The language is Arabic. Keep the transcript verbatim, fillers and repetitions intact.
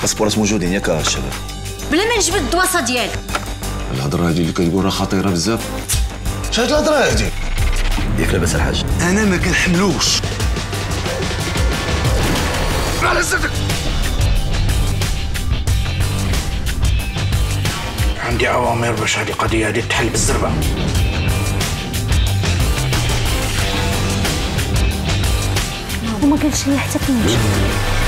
باسبورات موجودين ياك الشباب؟ بلا ما نجبد الدواسه ديالك. الهضره هذه اللي كتقول راه خطيره بزاف. شحال الهضره هذه؟ ياك لاباس الحاج؟ انا ما كنحملوش. على سرك. عندي اوامر باش هذه القضيه هذه تحل بالزربه. وما قالش لي حتى فين مشى.